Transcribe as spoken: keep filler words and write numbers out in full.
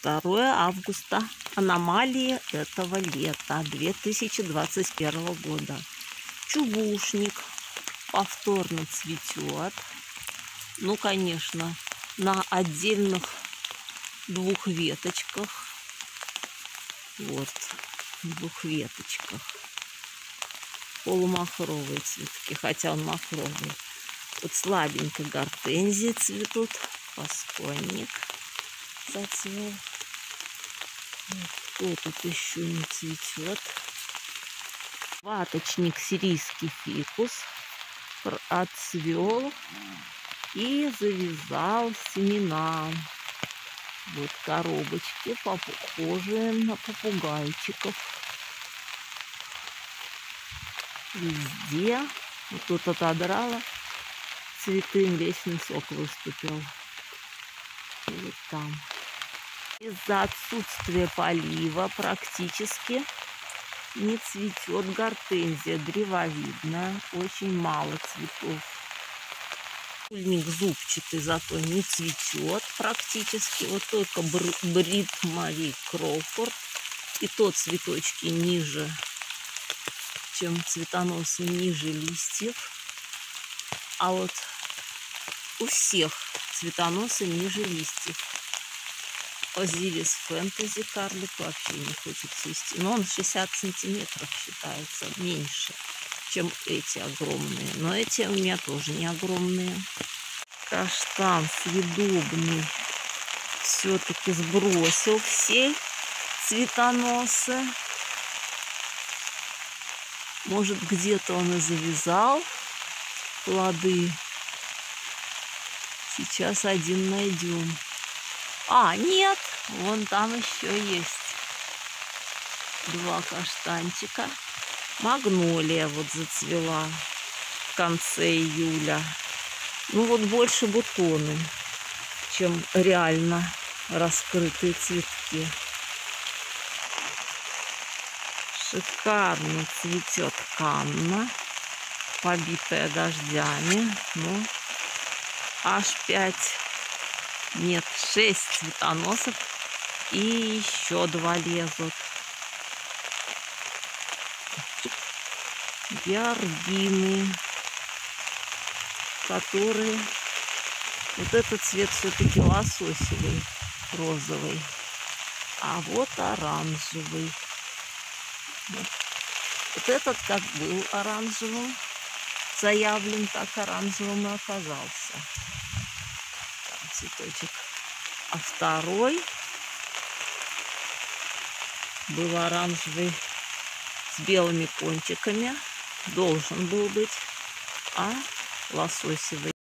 второе августа. Аномалии этого лета две тысячи двадцать первого года. Чубушник повторно цветет. Ну, конечно, на отдельных двух веточках. Вот, двух веточках. Полумахровые цветки, хотя он махровый. Вот слабенько гортензии цветут. Пасконник зацвел. Вот, кто тут еще не цветет? Ваточник сирийский фикус отцвел и завязал семена. Вот коробочки, похожие на попугайчиков. Везде. Вот тут отодрала цветы, весь сок выступил. И вот там. Из-за отсутствия полива практически не цветет гортензия древовидная. Очень мало цветов. Кульник зубчатый, зато не цветет практически. Вот только Брит Мари Кроуфорд. И тот цветочки ниже, чем цветоносы, ниже листьев. А вот у всех цветоносы ниже листьев. Озирис фэнтези карлик вообще не хочет цвести. Но он шестьдесят сантиметров считается меньше, чем эти огромные. Но эти у меня тоже не огромные. Каштан съедобный все-таки сбросил все цветоносы. Может, где-то он и завязал плоды. Сейчас один найдем. А, нет, вон там еще есть два каштанчика. Магнолия вот зацвела в конце июля. Ну вот больше бутоны, чем реально раскрытые цветки. Шикарно цветет канна, побитая дождями. Ну, аж пять, нет, шесть цветоносов и еще два лезут. Георгины, которые... Вот этот цвет все-таки лососевый, розовый. А вот оранжевый. Вот. Вот этот как был оранжевым, заявлен, так оранжевым и оказался. Там цветочек. А второй был оранжевый с белыми кончиками. Должен был быть. А лососевый.